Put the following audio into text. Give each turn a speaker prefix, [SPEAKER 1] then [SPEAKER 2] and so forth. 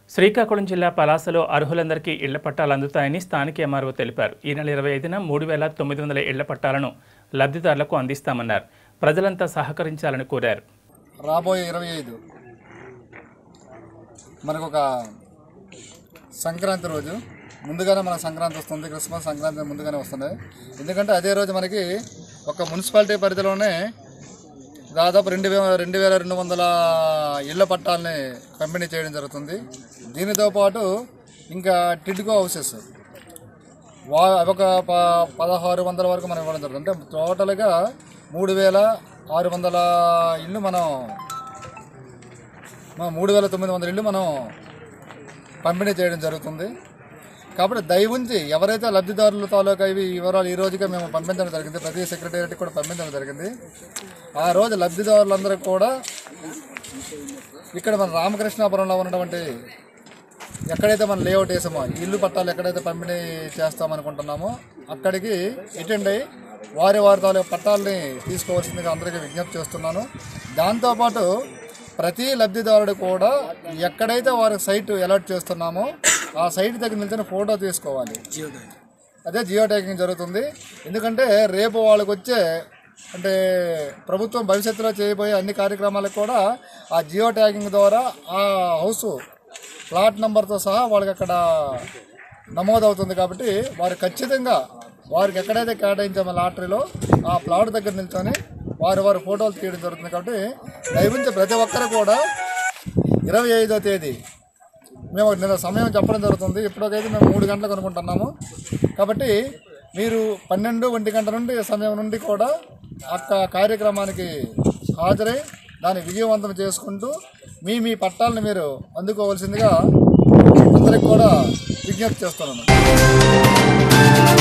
[SPEAKER 1] శ్రీకాకుళం జిల్లా పలాసలో అర్హులందరికీ ఇళ్ల పట్టాలు అందుతాయని స్థానిక ఎంఆర్ఓ తెలిపారు. ఈ నెల 25న 3900 ఇళ్ల పట్టాలను లబ్ధిదారులకు అందిస్తామన్నారు. ప్రజలంతా సహకరించాలని కోరారు.
[SPEAKER 2] రాబోయే 25 మనకు ఒక సంక్రాంతి రోజు ముందుగానే మన సంక్రాంతి వస్తుంది. క్రిస్మస్ సంక్రాంతి ముందుగానే వస్తుంది. ఎందుకంటే అదే రోజు మనకి ఒక మున్సిపాలిటీ పరిధిలోనే దాదాపు 2200 ఇళ్ల పట్టాలని పంపిణీ చేయడం జరుగుతుంది. దీనితో పాటు ఇంకా టిడ్కో హౌసెస్ ఒక 1600 వరకు మనం ఇవ్వడం జరుగుతుంది. అంటే టోటల్గా 3600 ఇళ్ళు మనం 3900 ఇళ్ళు మనం పంపిణీ చేయడం జరుగుతుంది. కాబట్టి దయవుంచి ఎవరైతే లబ్ధిదారుల తాలూకా ఇవి వివరాలు ఈ రోజుగా మేము పంపించడం జరిగింది, ప్రతి సెక్రటేరియట్ కూడా పంపించడం జరిగింది. ఆ రోజు లబ్ధిదారులందరూ కూడా ఇక్కడ మన రామకృష్ణాపురంలో ఉన్నటువంటి ఎక్కడైతే మనం లేఅవుట్ వేసామో ఇల్లు పట్టాలు ఎక్కడైతే పంపిణీ చేస్తామనుకుంటున్నామో అక్కడికి అటెండ్ అయ్యి వారి తాలూకా పట్టాలని తీసుకోవాల్సిందిగా అందరికీ విజ్ఞప్తి చేస్తున్నాను. దాంతోపాటు ప్రతి లబ్ధిదారుడు కూడా ఎక్కడైతే వారి సైట్ అలాట్ చేస్తున్నామో ఆ సైట్ దగ్గర నిల్చొని ఫోటో తీసుకోవాలి. అదే జియో ట్యాగింగ్ జరుగుతుంది. ఎందుకంటే రేపు వాళ్ళకి వచ్చే అంటే ప్రభుత్వం భవిష్యత్తులో చేయబోయే అన్ని కార్యక్రమాలకు కూడా ఆ జియో ట్యాగింగ్ ద్వారా ఆ హౌస్ ప్లాట్ నెంబర్తో సహా వాళ్ళకి అక్కడ నమోదవుతుంది. కాబట్టి వారు ఖచ్చితంగా వారికి ఎక్కడైతే కేటాయించామో లాటరీలో ఆ ప్లాట్ దగ్గర నిల్చొని వారి ఫోటోలు తీయడం జరుగుతుంది. కాబట్టి దయవుంచి ప్రతి ఒక్కరు కూడా 25వ తేదీ మేము నిన్న సమయం చెప్పడం జరుగుతుంది. ఇప్పటికైతే మేము 3 గంటలకు అనుకుంటున్నాము. కాబట్టి మీరు 12-1 గంట నుండి సమయం నుండి కూడా కార్యక్రమానికి హాజరై దాన్ని విజయవంతం చేసుకుంటూ మీ పట్టాలను మీరు అందుకోవాల్సిందిగా అందరికి కూడా విజ్ఞప్తి చేస్తున్నాను.